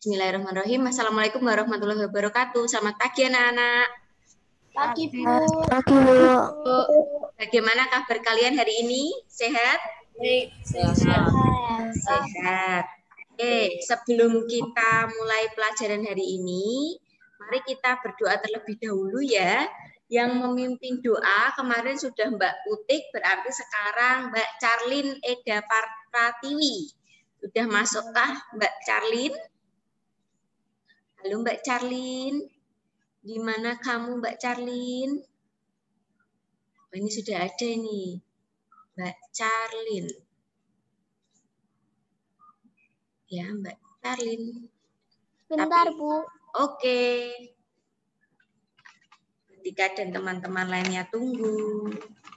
Bismillahirrahmanirrahim. Assalamualaikum warahmatullahi wabarakatuh. Selamat pagi anak-anak. Pagi, Bu. Pagi, Bu. Bagaimana kabar kalian hari ini? Sehat? Baik, Sehat. Sehat. Oke, sebelum kita mulai pelajaran hari ini, mari kita berdoa terlebih dahulu ya. Yang memimpin doa kemarin sudah Mbak Putik, berarti sekarang Mbak Charlin Eda Pratiwi. Sudah masukkah Mbak Charlin? Halo Mbak Charlin, di mana kamu Mbak Charlin? Oh, ini sudah ada nih, Mbak Charlin. Ya Mbak Charlin. Bentar, Bu. Oke. Ketika dan teman-teman lainnya tunggu.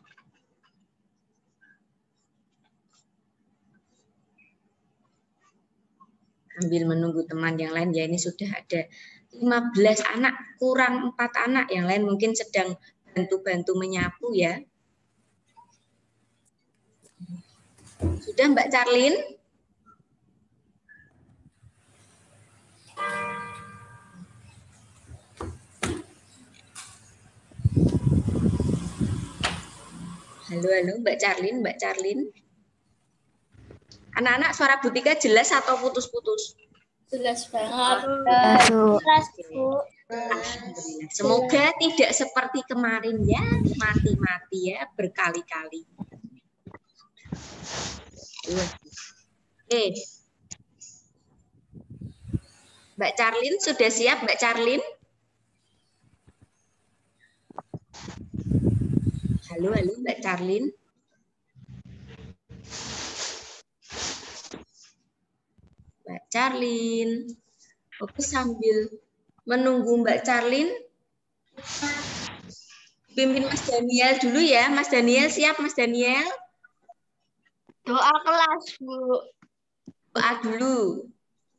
Sambil menunggu teman yang lain, ya ini sudah ada 15 anak, kurang 4 anak, yang lain mungkin sedang bantu-bantu menyapu ya. Sudah Mbak Charlin? Halo Mbak Charlin, Mbak Charlin. Anak-anak suara Bu Tika jelas atau putus-putus? Jelas banget. Jelas, Bu. Alhamdulillah. Semoga tidak seperti kemarin ya, mati-mati ya, berkali-kali. Oke. Mbak Charlin sudah siap, Mbak Charlin? Halo Mbak Charlin. Mbak Charlin. Oke, sambil menunggu Mbak Charlin, pimpin Mas Daniel dulu ya. Mas Daniel siap, Mas Daniel? Doa kelas, Bu. Doa dulu.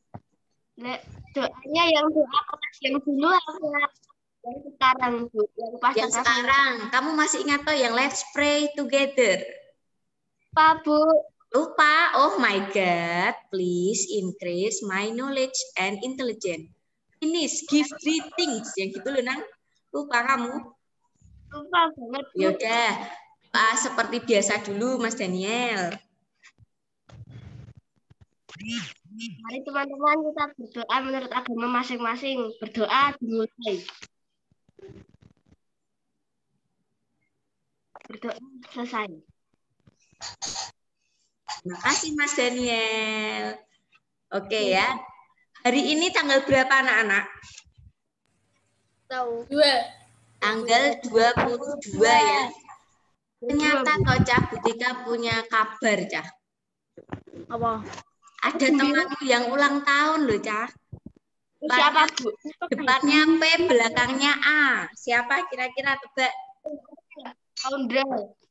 Doanya yang doa kelas yang dulu apa yang sekarang, Bu? Yang sekarang. Kamu masih ingat toh yang let's pray together? Pak, Bu. Lupa? Oh my God, please increase my knowledge and intelligence. Finish, give greetings. Yang gitu loh, Nang. Lupa kamu? Lupa banget, Bu. Yaudah, seperti biasa dulu, Mas Daniel. Mari teman-teman kita berdoa menurut agama masing-masing. Berdoa dimulai. Berdoa selesai. Terima kasih Mas Daniel. Oke ya. Hari ini tanggal berapa anak-anak? Tahu. Tanggal 22 ya. Ternyata toh Cah Butika punya kabar Cah. Apa? Ada temanmu yang ulang tahun loh Cah. Siapa, Bu? Depannya P, belakangnya A. Siapa kira-kira tebak? Aundra.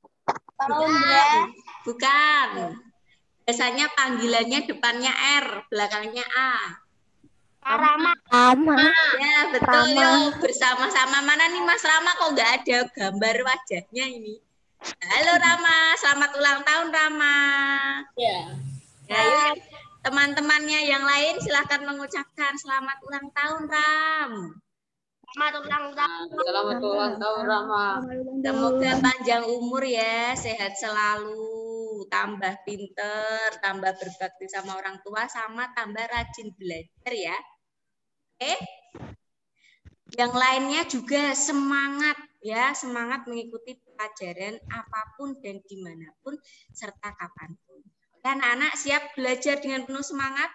Bukan. Biasanya panggilannya depannya R, belakangnya A. Rama. Ya betul. Yuk, bersama-sama. Mana nih Mas Rama kok nggak ada gambar wajahnya ini? Halo Rama, selamat ulang tahun Rama. Ya. Ya, yuk. Teman-temannya yang lain silahkan mengucapkan selamat ulang tahun Ram. Selamat ulang tahun. Selamat ulang tahun, Rama. Semoga panjang umur ya, sehat selalu, tambah pinter, tambah berbakti sama orang tua, sama tambah rajin belajar ya. Oke? Yang lainnya juga semangat ya, semangat mengikuti pelajaran apapun dan dimanapun serta kapanpun. Oke, anak-anak siap belajar dengan penuh semangat?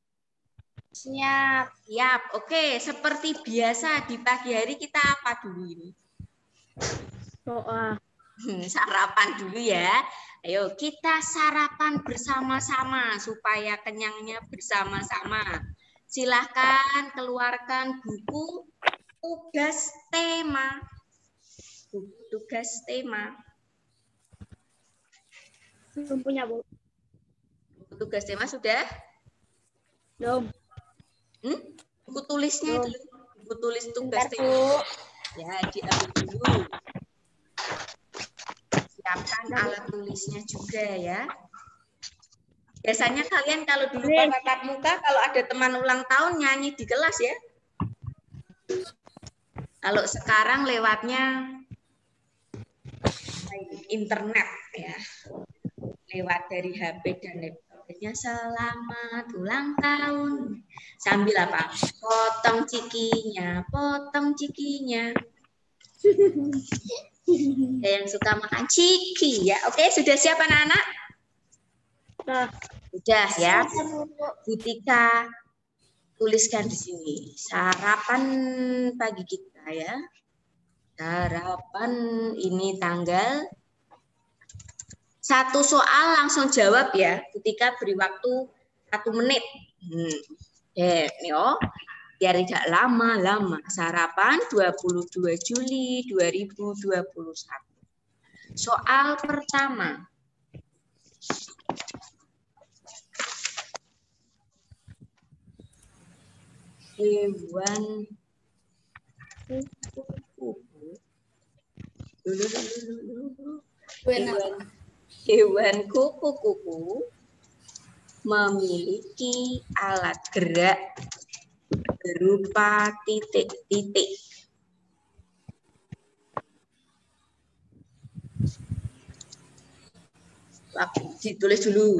Siap. Siap. Oke, seperti biasa di pagi hari kita apa dulu ini? Doa. Sarapan dulu ya. Ayo kita sarapan bersama-sama supaya kenyangnya bersama-sama. Silahkan keluarkan buku tugas tema. Buku tugas tema. Belum punya, Bu. Buku tugas tema sudah? Belum. Buku tulisnya itu. Buku tulis tugas Bentar, tema. Bu. Ya, diambil dulu. Siapkan alat tulisnya juga ya. Biasanya kalian kalau dulu pas tatap muka, kalau ada teman ulang tahun nyanyi di kelas ya. Kalau sekarang lewatnya internet ya, lewat dari HP dan laptopnya. Selamat ulang tahun. Sambil apa? Potong cikinya, potong cikinya. Ada yang suka makan ciki ya. Oke, sudah siap anak-anak? Sudah ya. Butika tuliskan di sini. Sarapan pagi kita ya. Sarapan ini tanggal. Satu soal langsung jawab ya. Butika beri waktu 1 menit. Biar tidak lama-lama. Sarapan 22 Juli 2021. Soal pertama. Hewan Hewan kupu-kupu memiliki alat gerak berupa titik-titik. Ditulis dulu.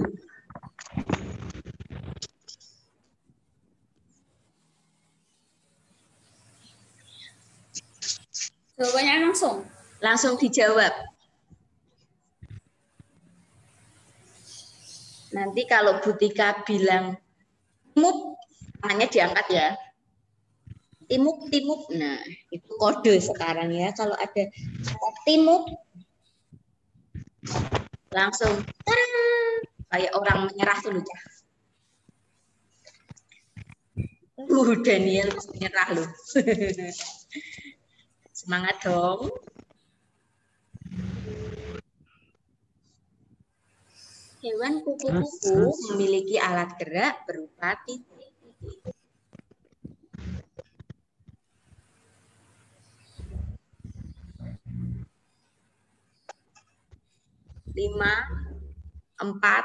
Jawabannya langsung. Langsung dijawab. Nanti kalau Butika bilang timuk, tangannya diangkat ya. Timuk, timuk. Nah, itu kode sekarang ya. Kalau ada timuk, langsung kayak orang menyerah tuh ya. Daniel menyerah loh. Semangat dong. Hewan kupu-kupu memiliki alat gerak berupa titik-titik. Lima, 4,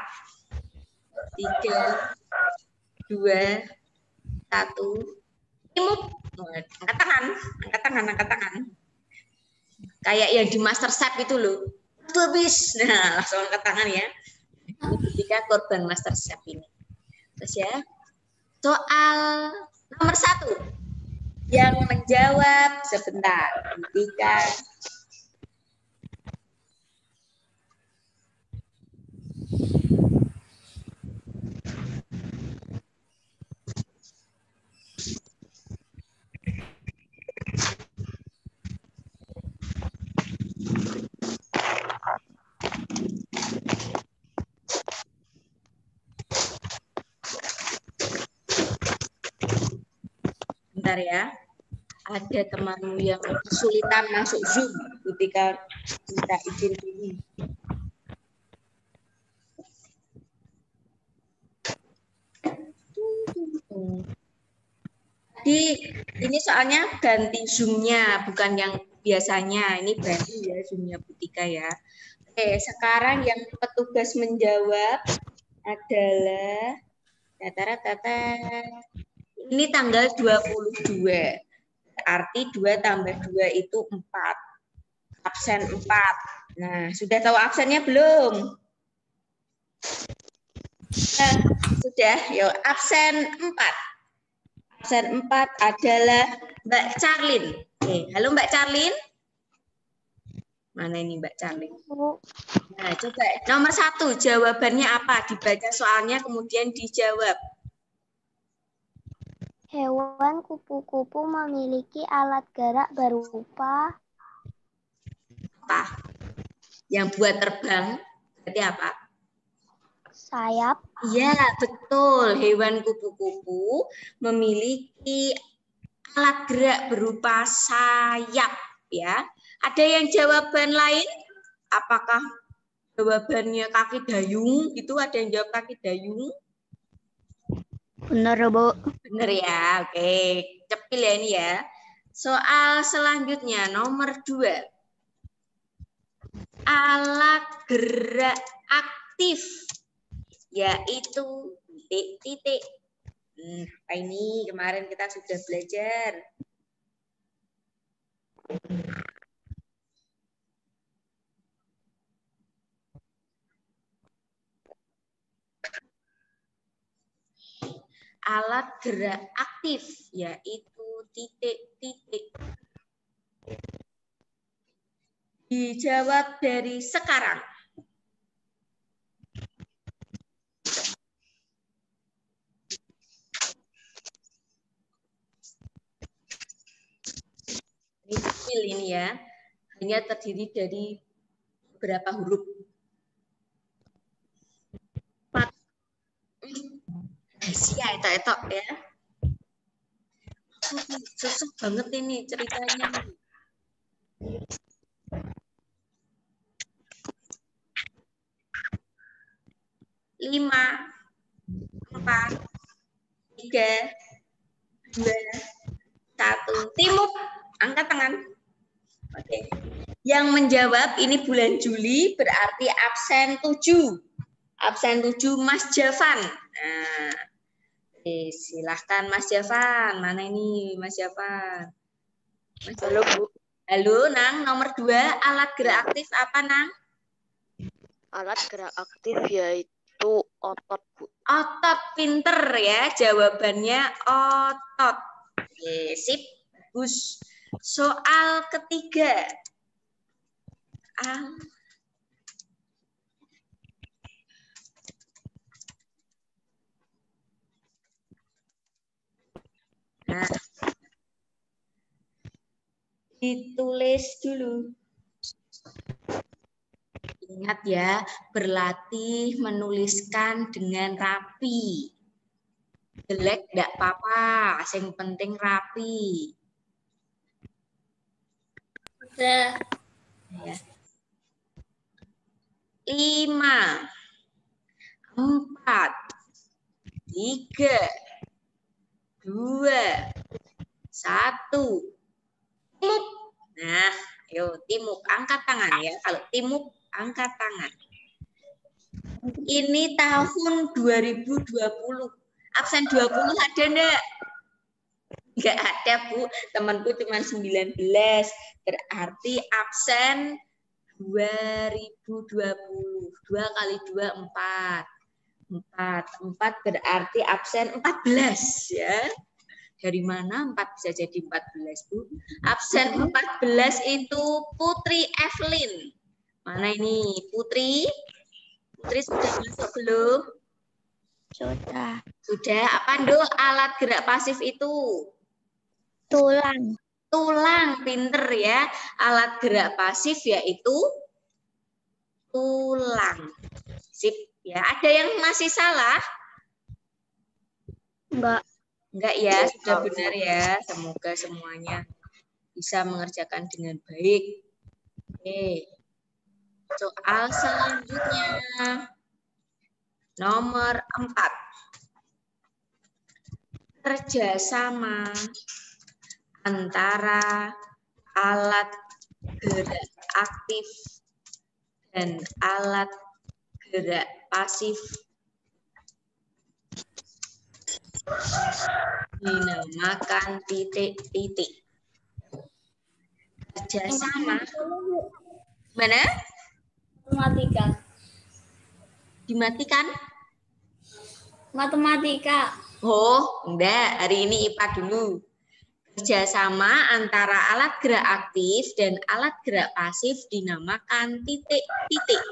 3, 2, 1. Timuk. Angkat tangan, angkat tangan, angkat tangan. Kayak yang di Master Chef itu loh. Habis. Nah, langsung angkat tangan ya. Ini ketika korban Master Chef ini. Terus ya. Soal nomor 1. Yang menjawab sebentar. Ketika bentar ya. Ada temanmu yang kesulitan masuk Zoom ketika minta izin ini. Jadi ini soalnya ganti Zoom-nya, bukan yang biasanya. Ini baru ya Zoom-nya Butika ya. Oke, sekarang yang petugas menjawab adalah ini tanggal 22. Arti 2 tambah 2 itu 4. Absen 4. Nah, sudah tahu absennya belum? Nah, sudah, yuk absen 4. Absen 4 adalah Mbak Charlin. Oke, halo Mbak Charlin. Mana ini Mbak Charlin? Nah, coba nomor 1 jawabannya apa? Dibaca soalnya kemudian dijawab. Hewan kupu-kupu memiliki alat gerak berupa Apa? Yang buat terbang berarti apa? sayap. Iya, betul. Hewan kupu-kupu memiliki alat gerak berupa sayap ya. Ada yang jawaban lain? Apakah jawabannya kaki dayung? Itu ada yang jawab kaki dayung? Benar, Bu. Benar ya. Oke, cepil ya ini ya. Soal selanjutnya nomor 2. Alat gerak aktif yaitu titik-titik. Apa ini? Kemarin kita sudah belajar. Alat gerak aktif, yaitu titik-titik. Dijawab dari sekarang. Ini kecil ini ya, hanya terdiri dari beberapa huruf. 4. Rahasia etok-etok ya. Susah banget ini ceritanya. 5, 4, 3, 2, 1. Timuk, angkat tangan. Oke. Yang menjawab ini bulan Juli berarti absen 7. Absen 7 Mas Javan. Nah, silahkan Mas Javan. Mana ini Mas Javan? Mas Halo Bu. Halo Nang, nomor 2 alat gerak aktif apa Nang? Alat gerak aktif yaitu otot Bu. Otot, pinter ya. Jawabannya otot. Oke, sip. Bagus. Soal ketiga. Nah, ditulis dulu. Ingat ya, berlatih menuliskan dengan rapi. Jelek enggak apa-apa, yang penting rapi. Udah. Ya. 5, 4, 3, 2, 1. Timuk. Nah, ayo timuk, angkat tangan ya. Kalau timuk, angkat tangan. Ini tahun 2020. Absen 20 ada enggak? Enggak ada, Bu. Temanku cuma 19. Berarti absen 2020. 2 kali 2, 4. 4 berarti absen 14 ya. Dari mana 4 bisa jadi 14, Bu? Absen 14 itu Putri Evelyn. Mana ini Putri? Putri sudah masuk belum? Sudah. Sudah. Apa Nduk alat gerak pasif itu? Tulang. Tulang, pinter ya. Alat gerak pasif yaitu tulang. Sip ya. Ada yang masih salah? Enggak. Enggak ya, sudah benar ya. Semoga semuanya bisa mengerjakan dengan baik. Oke. Soal selanjutnya. Nomor 4. Kerjasama antara alat gerak aktif dan alat gerak pasif dinamakan titik-titik. Kerjasama. Mana? Matematika. Dimatikan? Matematika. Oh, enggak. Hari ini IPA dulu. Kerjasama antara alat gerak aktif dan alat gerak pasif dinamakan titik-titik.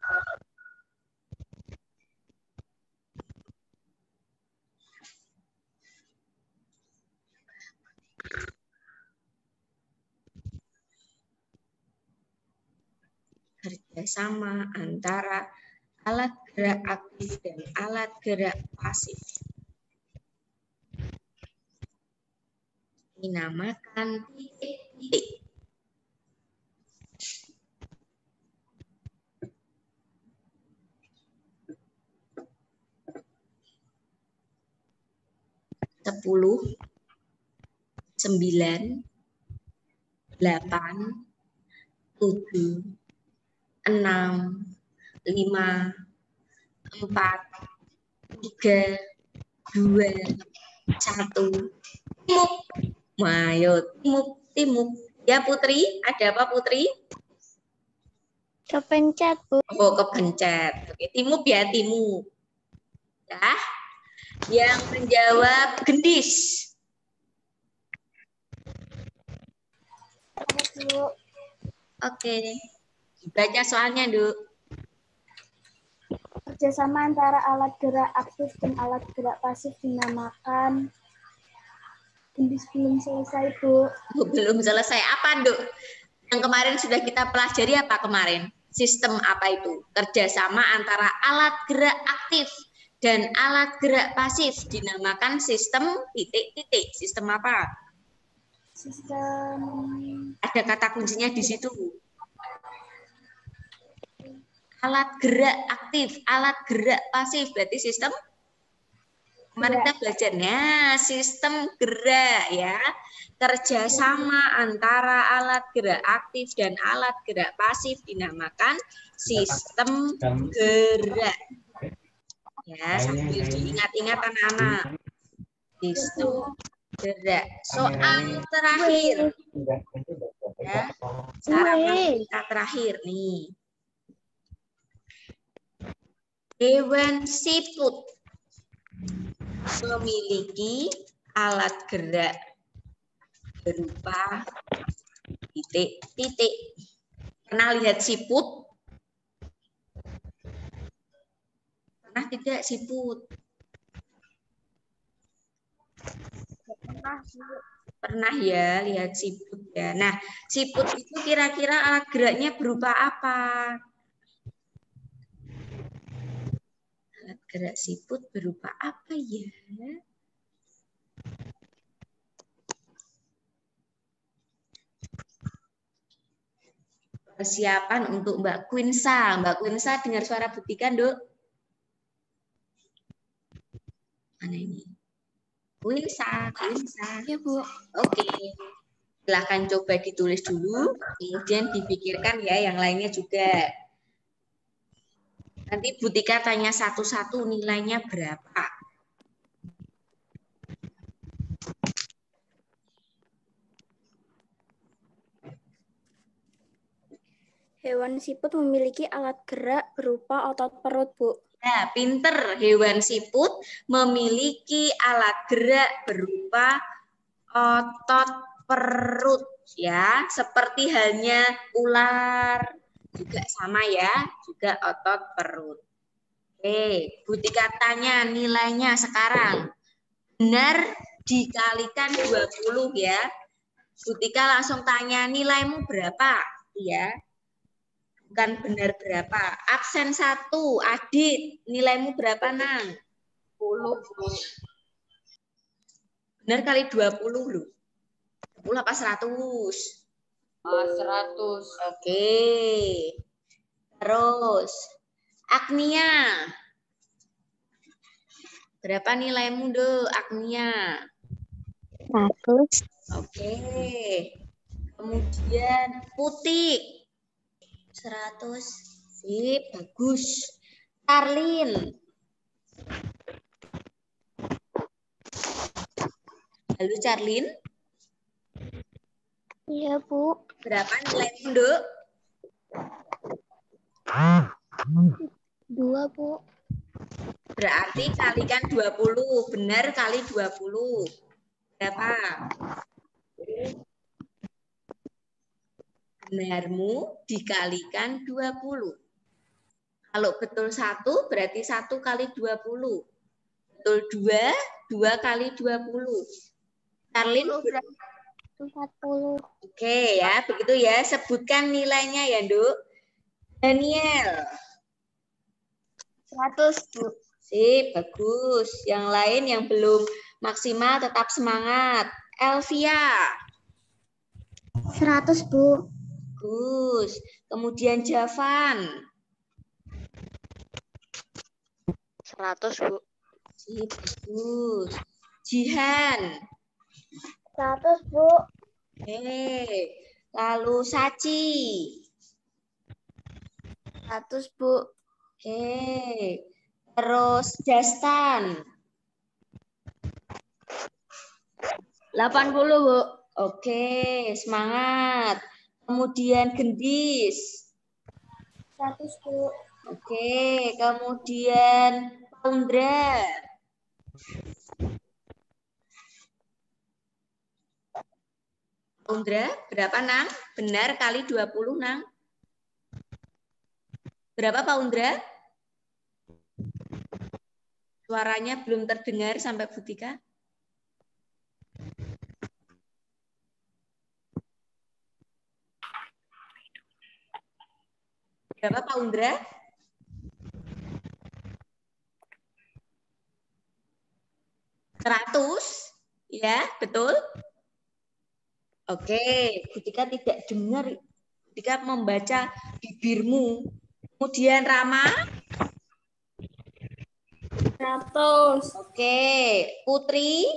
Kerjasama antara alat gerak aktif dan alat gerak pasif dinamakan titik-titik. Sepuluh, 9, 8, 7, 6, 5, 4, 3, 2, 1. Timuk. Ayo, timuk. Ya Putri, ada apa Putri? Kepencet, Bu. Oh, kepencet. Oke, timuk ya, timuk. Ya. Yang menjawab gendis. Oke. Baca soalnya, Duk. Kerjasama antara alat gerak aktif dan alat gerak pasif dinamakan gendis. Belum selesai, Bu. Oh, belum selesai. Apa, Duk? Yang kemarin sudah kita pelajari apa kemarin? Sistem apa itu? Kerjasama antara alat gerak aktif dan alat gerak pasif dinamakan sistem titik-titik. Sistem apa? Sistem Ada kata kuncinya di situ. Alat gerak aktif, alat gerak pasif. Berarti sistem kemarin kita belajarnya sistem gerak ya. Kerjasama antara alat gerak aktif dan alat gerak pasif dinamakan sistem gerak. Ya, sambil diingat-ingat anak-anak. Sistem gerak. Soal terakhir. Ya, cara kita terakhir nih. Hewan siput memiliki alat gerak berupa titik-titik. Pernah lihat siput? Pernah tidak siput? Pernah ya lihat siput ya. Nah, siput itu kira-kira alat geraknya berupa apa? Alat gerak siput berupa apa ya? Persiapan untuk Mbak Quinsa. Mbak Quinsa dengar suara Butika, Duk? Mana ini? Quinsa. ya, Bu. Oke. Silahkan coba ditulis dulu, kemudian dipikirkan ya yang lainnya juga. Nanti Butika tanya satu-satu nilainya berapa. Hewan siput memiliki alat gerak berupa otot perut, Bu. Nah, pinter. Hewan siput memiliki alat gerak berupa otot perut. Ya, seperti halnya ular. Juga sama ya, juga otot perut. Oke, Butika tanya nilainya sekarang. Benar dikalikan 20 ya. Butika langsung tanya nilaimu berapa? Ya. Bukan benar berapa. Absen 1, Adit, nilaimu berapa, Nang? 10. Benar kali 20 loh. 10 apa 100? 100. Oke. Terus Agnia. Berapa nilaimu, Dek, Agnia? 100. Oke. Kemudian Putih. 100. Sip, bagus. Karlin. Halo, Charlin. Iya, Bu. Berapa nilaimu, Dek? 2, Bu. Berarti kalikan 20. Benar kali 20. Berapa? Benarmu dikalikan 20. Kalau betul 1 berarti 1 kali 20. Betul 2, 2 kali 20. Karlin 40. Oke ya, begitu ya. Sebutkan nilainya ya, Nduk. Daniel. 100, Bu. Sip, bagus. Yang lain yang belum maksimal tetap semangat. Elvia. 100, Bu. Bagus. Kemudian Javan. 100, Bu. Sip, bagus. Jihan. 100, Bu. Oke. Lalu Saci. 100, Bu. Oke. Terus Dastan. 80, Bu. Oke, semangat. Kemudian Gendis. 100, Bu. Oke, kemudian Paundra. Paundra, berapa, Nang? Benar kali 20, Nang. Berapa, Paundra? Suaranya belum terdengar sampai Butika. Berapa, Paundra? Seratus, ya, betul? Oke, Butika tidak dengar. Butika membaca bibirmu. Kemudian Rama. 100. Oke, Putri.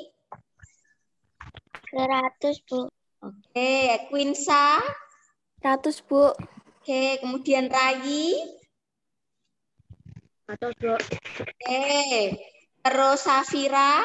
100, Bu. Oke, Quinsa. 100, Bu. Oke, kemudian Rayi. 100, Bu. Oke, terus Safira.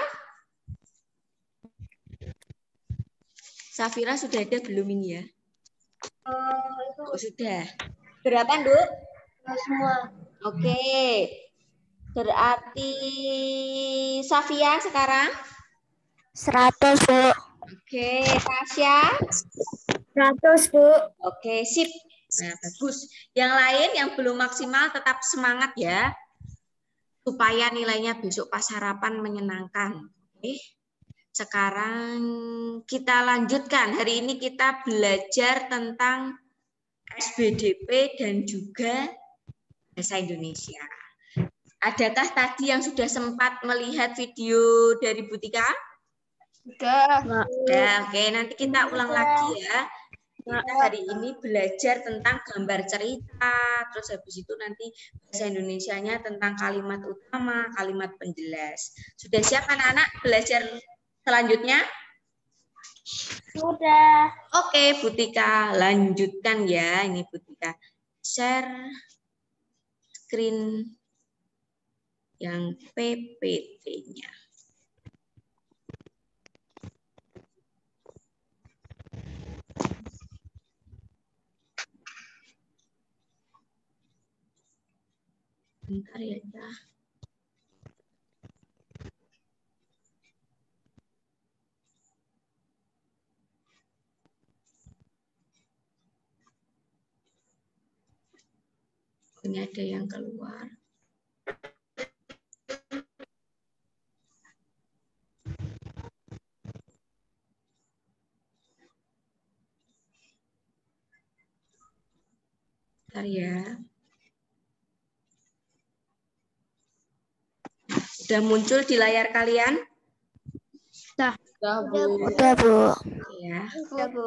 Safira sudah ada belum ini ya? Oh, sudah. Berapa, Nduk? Semua. Oke. Berarti Safia sekarang? 100, Bu. Oke, Tasya. 100, Bu. Oke, sip. Nah, bagus. Yang lain yang belum maksimal tetap semangat ya. Supaya nilainya besok pas harapan menyenangkan. Oke. Sekarang kita lanjutkan. Hari ini kita belajar tentang SBDP dan juga bahasa Indonesia. Adakah tadi yang sudah sempat melihat video dari Butika? Sudah. Ya, oke. Nanti kita ulang lagi ya. Kita hari ini belajar tentang gambar cerita, terus habis itu nanti bahasa Indonesianya tentang kalimat utama, kalimat penjelas. Sudah siap anak-anak belajar selanjutnya? Sudah. Oke, Butika, lanjutkan ya. Ini Butika share screen yang PPT-nya. Bentar ya, Cah. Ini ada yang keluar. Bentar ya. Sudah muncul di layar kalian? Sudah. Sudah, Bu. Sudah, Bu. Ya. Sudah, Bu.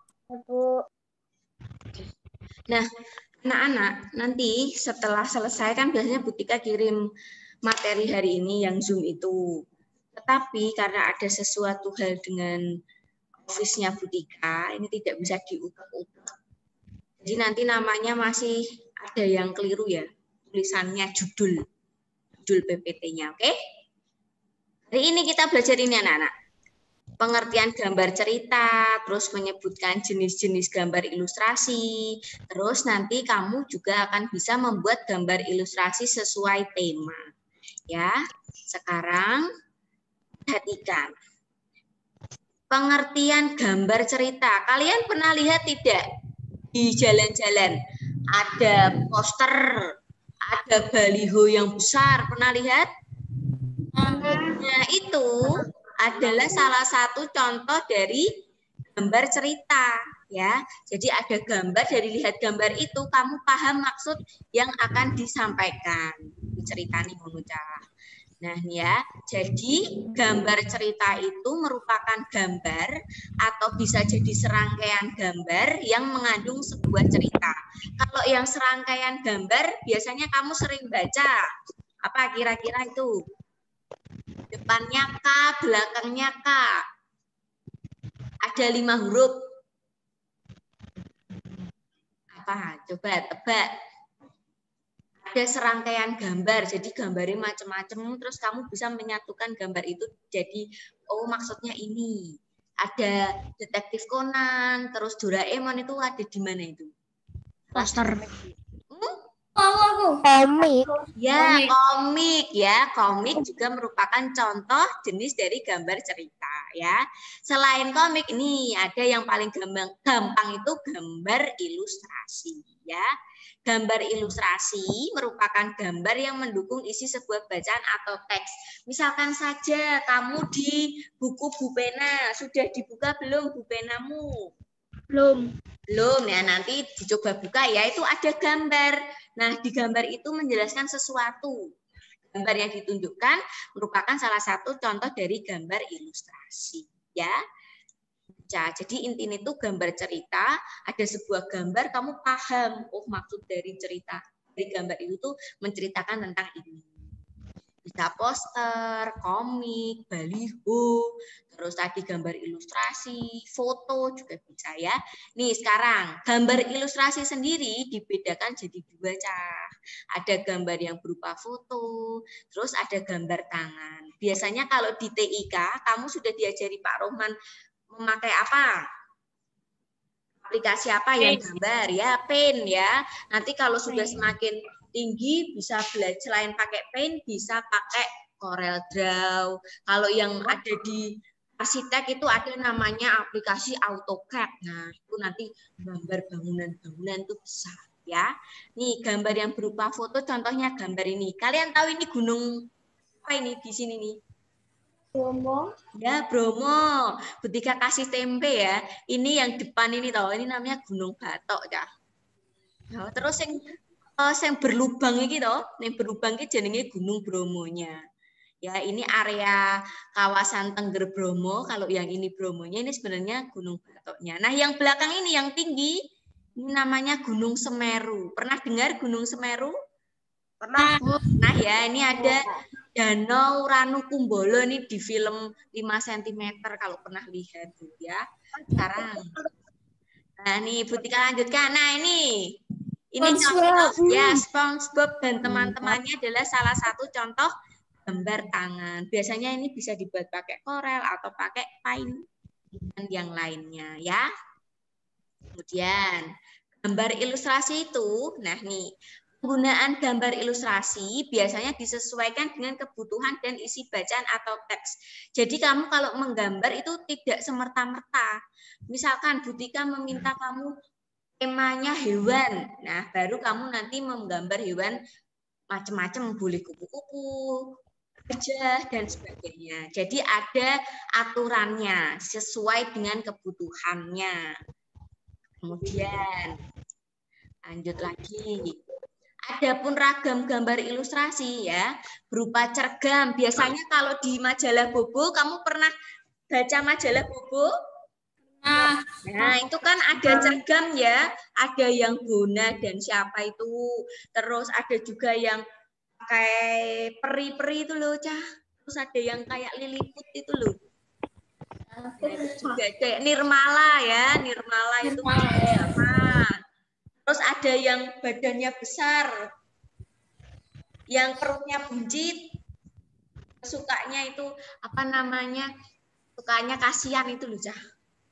Nah, anak-anak, nanti setelah selesai kan biasanya Butika kirim materi hari ini yang Zoom itu. Tetapi karena ada sesuatu hal dengan office-nya Butika, ini tidak bisa diutak-utak. Jadi nanti namanya masih ada yang keliru ya, tulisannya judul PPT-nya, oke? Hari ini kita belajar ini anak-anak. Pengertian gambar cerita, terus menyebutkan jenis-jenis gambar ilustrasi, terus nanti kamu juga akan bisa membuat gambar ilustrasi sesuai tema. Ya, sekarang perhatikan. Pengertian gambar cerita. Kalian pernah lihat tidak di jalan-jalan ada poster, ada baliho yang besar, pernah lihat? Nah, itu adalah salah satu contoh dari gambar cerita ya. Jadi ada gambar, dari lihat gambar itu kamu paham maksud yang akan disampaikan. Ceritanya ngono cara. Nah, ya. Jadi gambar cerita itu merupakan gambar atau bisa jadi serangkaian gambar yang mengandung sebuah cerita. Kalau yang serangkaian gambar biasanya kamu sering baca. Apa kira-kira itu? Depannya K, belakangnya K. Ada 5 huruf. Apa? Coba tebak. ada serangkaian gambar, jadi gambarnya macam-macam, terus kamu bisa menyatukan gambar itu jadi, oh maksudnya ini. Ada Detektif Conan, terus Doraemon itu ada di mana itu? Poster. Komik. Ya, komik ya. Komik juga merupakan contoh jenis dari gambar cerita ya. Selain komik ini ada yang paling gampang itu gambar ilustrasi ya. Gambar ilustrasi merupakan gambar yang mendukung isi sebuah bacaan atau teks. Misalkan saja kamu di buku Bu Pena, sudah dibuka belum Bu Penamu? Belum. Belum ya, nanti dicoba buka ya, itu ada gambar. Nah, di gambar itu menjelaskan sesuatu. Gambar yang ditunjukkan merupakan salah satu contoh dari gambar ilustrasi ya. Jadi intinya itu gambar cerita, ada sebuah gambar kamu paham, oh maksud dari cerita dari gambar itu tuh menceritakan tentang ini. Bisa poster, komik, baliho, terus tadi gambar ilustrasi, foto juga bisa ya. Nih sekarang gambar ilustrasi sendiri dibedakan jadi dua, Cah. Ada gambar yang berupa foto, terus ada gambar tangan. Biasanya kalau di TIK kamu sudah diajari Pak Rohman memakai apa? Aplikasi apa yang gambar ya? Paint ya. Nanti kalau sudah semakin tinggi bisa belajar selain pakai Paint bisa pakai Corel Draw. Kalau yang ada di arsitek itu ada namanya aplikasi AutoCAD. Nah, itu nanti gambar bangunan-bangunan itu bisa ya. Nih gambar yang berupa foto contohnya gambar ini. Kalian tahu ini gunung apa ini di sini nih? Bromo. Ya, Bromo. Butika kasih tempe ya. Ini yang depan ini tahu, ini namanya Gunung Batok ya. Nah, terus yang berlubang iki toh, yang berlubang iki jenenge Gunung Bromonya. Ya, ini area kawasan Tengger Bromo. Kalau yang ini Bromonya, ini sebenarnya Gunung Batoknya. Nah, yang belakang ini yang tinggi ini namanya Gunung Semeru. Pernah dengar Gunung Semeru? Pernah, Bu. Nah, ya, ini ada Danau Ranukumbolo ini di film 5 cm kalau pernah lihat Bu ya. Sekarang. Nah, nih Butika lanjutkan. Nah, ini contoh ya SpongeBob dan teman-temannya adalah salah satu contoh gambar tangan. Biasanya ini bisa dibuat pakai Corel atau pakai Paint dan yang lainnya ya. Kemudian gambar ilustrasi itu, nah nih penggunaan gambar ilustrasi biasanya disesuaikan dengan kebutuhan dan isi bacaan atau teks. Jadi kamu kalau menggambar itu tidak semerta-merta. Misalkan Butika meminta kamu temanya hewan. Nah, baru kamu nanti menggambar hewan macam-macam, boleh kupu-kupu, gajah dan sebagainya. Jadi ada aturannya sesuai dengan kebutuhannya. Kemudian lanjut lagi. Adapun ragam gambar ilustrasi ya, berupa cergam. Biasanya kalau di majalah Bobo, kamu pernah baca majalah Bobo? Nah, itu kan ada cergam ya, ada yang Bona dan siapa itu. Terus ada juga yang pakai peri-peri itu loh, Cah. Terus ada yang kayak Lilliput itu loh. Nah, itu juga kayak Nirmala ya, Nirmala itu sama. Terus ada yang badannya besar, yang perutnya buncit, sukanya itu apa namanya? Sukanya kasihan itu loh, Cah.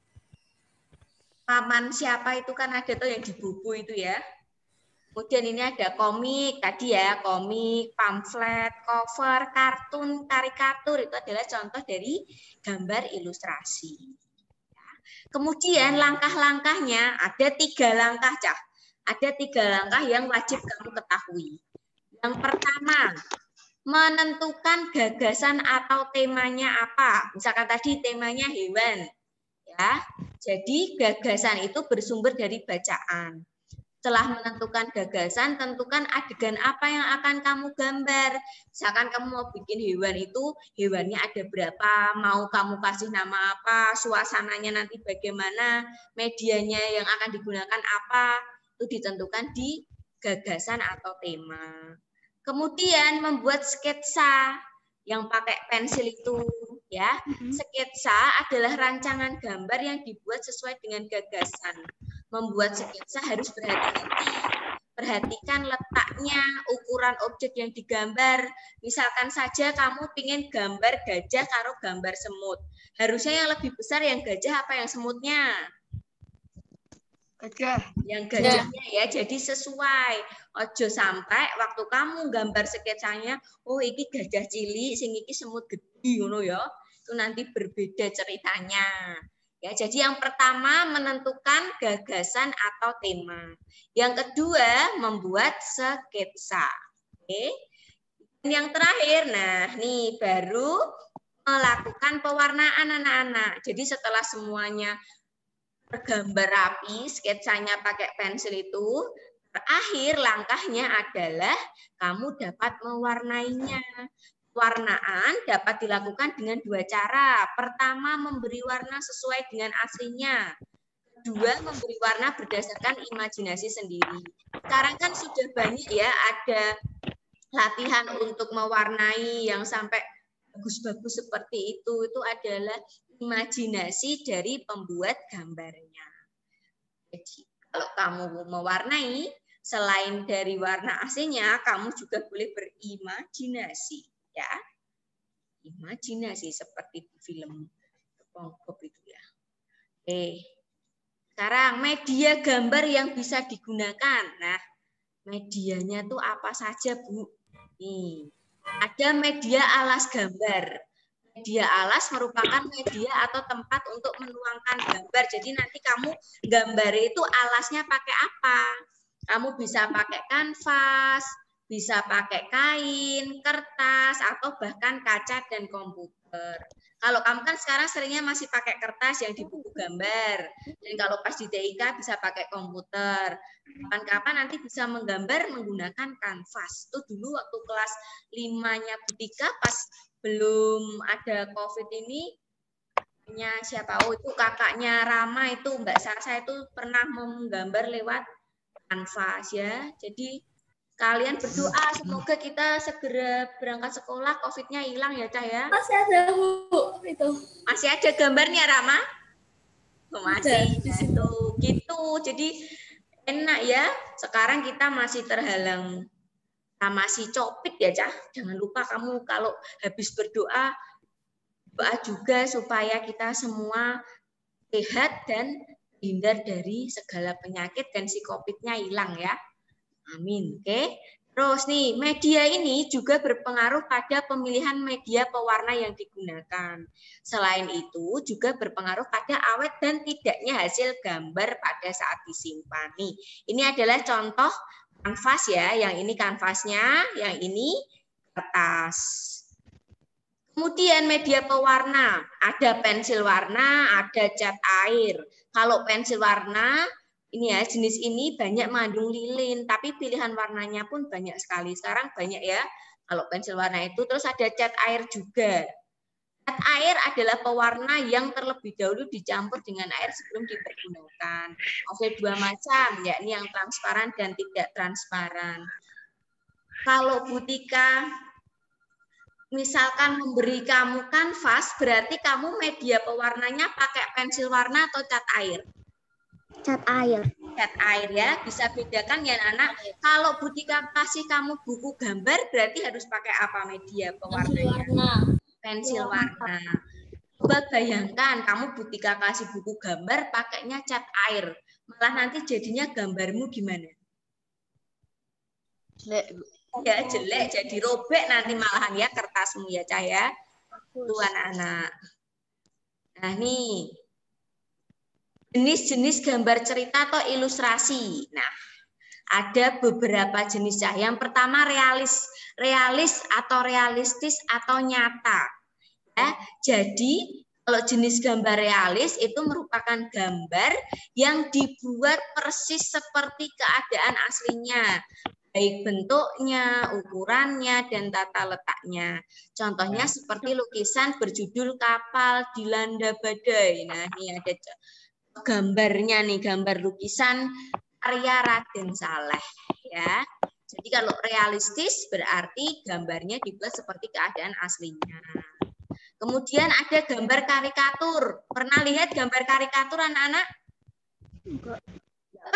Paman siapa itu kan ada tuh yang di buku itu ya. Kemudian ini ada komik tadi ya, komik, pamflet, cover, kartun, karikatur itu adalah contoh dari gambar ilustrasi. Kemudian langkah-langkahnya ada 3 langkah, Cah. Ada 3 langkah yang wajib kamu ketahui. Yang pertama, menentukan gagasan atau temanya apa. Misalkan tadi temanya hewan. Ya, jadi gagasan itu bersumber dari bacaan. Setelah menentukan gagasan, tentukan adegan apa yang akan kamu gambar. Misalkan kamu mau bikin hewan itu, hewannya ada berapa, mau kamu kasih nama apa, suasananya nanti bagaimana, medianya yang akan digunakan apa, itu ditentukan di gagasan atau tema. Kemudian membuat sketsa yang pakai pensil itu ya. Sketsa adalah rancangan gambar yang dibuat sesuai dengan gagasan. Membuat sketsa harus berhati-hati. Perhatikan letaknya, ukuran objek yang digambar. Misalkan saja kamu ingin gambar gajah karo gambar semut. Harusnya yang lebih besar yang gajah apa yang semutnya? Gajah. Yang gajahnya ya, jadi sesuai. Ojo sampai waktu kamu gambar sketsanya, oh iki gajah cilik, sing iki semut gede ngono ya. Itu nanti berbeda ceritanya. Ya, jadi yang pertama menentukan gagasan atau tema. Yang kedua membuat sketsa. Oke. Dan yang terakhir, nah nih baru melakukan pewarnaan anak-anak. Jadi setelah semuanya tergambar rapi, sketsanya pakai pensil itu, terakhir langkahnya adalah kamu dapat mewarnainya. Pewarnaan dapat dilakukan dengan dua cara. Pertama, memberi warna sesuai dengan aslinya. Kedua, memberi warna berdasarkan imajinasi sendiri. Sekarang kan sudah banyak ya ada latihan untuk mewarnai yang sampai bagus-bagus seperti itu. Itu adalah imajinasi dari pembuat gambarnya. Jadi, kalau kamu mewarnai, selain dari warna aslinya, kamu juga boleh berimajinasi. Ya, imajinasi seperti di film SpongeBob itu ya. Oke, sekarang media gambar yang bisa digunakan. Nah, medianya tuh apa saja, Bu? Nih, ada media alas gambar. Media alas merupakan media atau tempat untuk menuangkan gambar. Jadi nanti kamu gambar itu alasnya pakai apa? Kamu bisa pakai kanvas, bisa pakai kain, kertas, atau bahkan kaca dan komputer. Kalau kamu kan sekarang seringnya masih pakai kertas yang di buku gambar. Dan kalau pas di TIK bisa pakai komputer. Kapan-kapan nanti bisa menggambar menggunakan kanvas. Itu dulu waktu kelas 5-nya Butika pas belum ada COVID ini, siapa? Oh itu kakaknya Rama itu Mbak Sarsa itu pernah menggambar lewat kanvas ya. Jadi kalian berdoa semoga kita segera berangkat sekolah, COVID-nya hilang ya, Cah ya. Masih ada, Bu, itu. Masih ada gambarnya, Rama? Oh, masih. Itu gitu. Jadi enak ya. Sekarang kita masih terhalang sama si Covid ya, Cah. Jangan lupa kamu kalau habis berdoa, doa juga supaya kita semua sehat dan hindar dari segala penyakit dan si COVID-nya hilang ya. Amin. Oke. Terus nih, media ini juga berpengaruh pada pemilihan media pewarna yang digunakan. Selain itu, juga berpengaruh pada awet dan tidaknya hasil gambar pada saat disimpan. Nih, ini adalah contoh kanvas ya. Yang ini kanvasnya, yang ini kertas. Kemudian media pewarna, ada pensil warna, ada cat air. Kalau pensil warna, ini ya, jenis ini banyak mengandung lilin, tapi pilihan warnanya pun banyak sekali. Sekarang banyak ya, kalau pensil warna itu. Terus ada cat air juga. Cat air adalah pewarna yang terlebih dahulu dicampur dengan air sebelum dipergunakan. Ada dua macam, yakni yang transparan dan tidak transparan. Kalau Butika misalkan memberi kamu kanvas, berarti kamu media pewarnanya pakai pensil warna atau cat air? Cat air. Cat air ya, bisa bedakan ya anak. Kalau Butika kasih kamu buku gambar, berarti harus pakai apa media pewarnanya? Pensil warna. Coba bayangkan kamu Butika kasih buku gambar pakainya cat air. Malah nanti jadinya gambarmu gimana? Jelek. Ya jelek, jadi robek nanti malahan ya kertasmu ya Cah ya. Tuh anak-anak. Nah nih, jenis-jenis gambar cerita atau ilustrasi. Nah, ada beberapa jenis Cah. Yang pertama realis atau realistis atau nyata. Ya, jadi kalau jenis gambar realis itu merupakan gambar yang dibuat persis seperti keadaan aslinya. Baik bentuknya, ukurannya, dan tata letaknya. Contohnya seperti lukisan berjudul Kapal Dilanda Badai. Nah, ini ada gambarnya nih, gambar lukisan karya Raden Saleh. Ya. Jadi kalau realistis berarti gambarnya dibuat seperti keadaan aslinya. Kemudian ada gambar karikatur. Pernah lihat gambar karikatur anak-anak?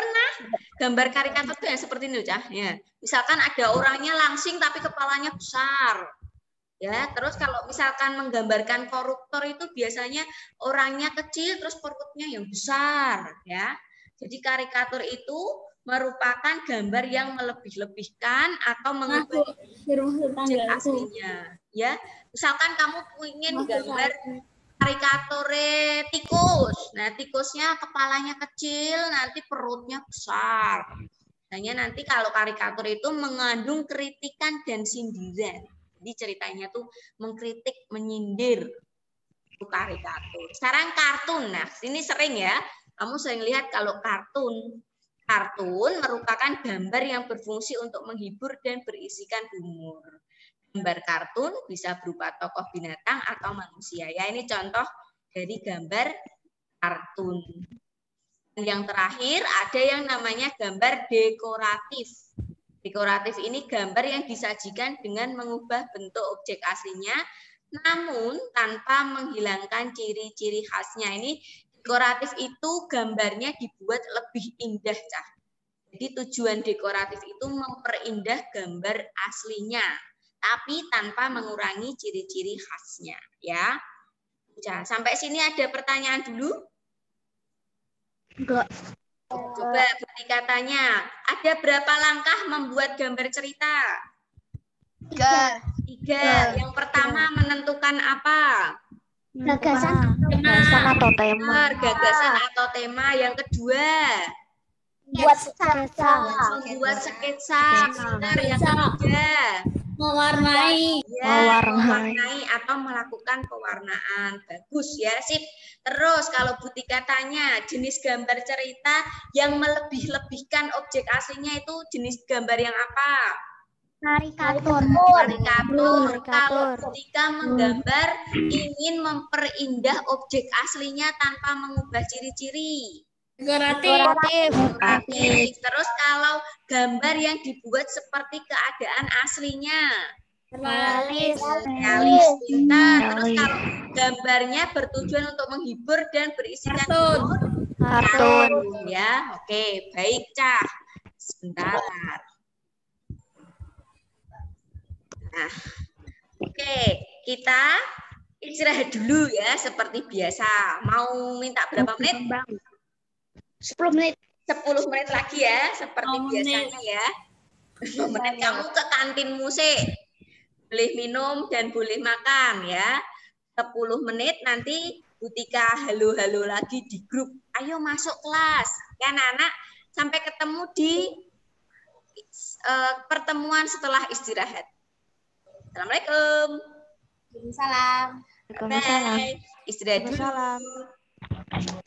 Pernah? Gambar karikatur itu yang seperti ini, Cah. Ya. Misalkan ada orangnya langsing tapi kepalanya besar. Ya, terus kalau misalkan menggambarkan koruptor itu biasanya orangnya kecil terus perutnya yang besar, ya. Jadi karikatur itu merupakan gambar yang melebih-lebihkan atau mengubah wujud aslinya, ya. Misalkan kamu ingin gambar karikatur tikus. Nah, tikusnya kepalanya kecil, nanti perutnya besar. Hanya nanti kalau karikatur itu mengandung kritikan dan sindiran. Jadi ceritanya tuh mengkritik, menyindir. Itu karikatur. Sekarang kartun. Nah, ini sering ya. Kamu sering lihat kalau kartun. Kartun merupakan gambar yang berfungsi untuk menghibur dan berisikan humor. Gambar kartun bisa berupa tokoh binatang atau manusia. Ya, ini contoh dari gambar kartun. Dan yang terakhir ada yang namanya gambar dekoratif. Dekoratif ini gambar yang disajikan dengan mengubah bentuk objek aslinya, namun tanpa menghilangkan ciri-ciri khasnya. Ini dekoratif itu gambarnya dibuat lebih indah, Cah. Jadi tujuan dekoratif itu memperindah gambar aslinya, tapi tanpa mengurangi ciri-ciri khasnya, ya. Cah, sampai sini ada pertanyaan dulu? Enggak. Coba bukti katanya. Ada berapa langkah membuat gambar cerita? 3. 3. Yang pertama menentukan apa? Gagasan atau tema. Benar, gagasan atau tema. Yang kedua, buat sketsa. membuat sketsa. Benar. Yang ketiga, Mewarnai. ya, mewarnai atau melakukan pewarnaan. Bagus ya, sip. Terus kalau bukti katanya jenis gambar cerita yang melebih-lebihkan objek aslinya itu jenis gambar yang apa? Karikatur. Karikatur. Kalau ketika menggambar ingin memperindah objek aslinya tanpa mengubah ciri-ciri. Dekoratif. Dekoratif. Terus kalau gambar yang dibuat seperti keadaan aslinya. Realis. Realis, pintar. Terus kalau gambarnya bertujuan untuk menghibur dan berisikan humor. Kartun. Ya, oke, baik, Cah. Sebentar. Nah, oke, kita istirahat dulu ya, seperti biasa. Mau minta berapa menit? 10 menit. 10 menit lagi ya, seperti biasanya ya. 10 menit kamu ke kantin musik. Boleh minum dan boleh makan ya. 10 menit nanti Butika halo-halo lagi di grup. Ayo masuk kelas. Ya anak-anak, sampai ketemu di pertemuan setelah istirahat. Assalamualaikum. Salam. Bye. Istirahat dulu.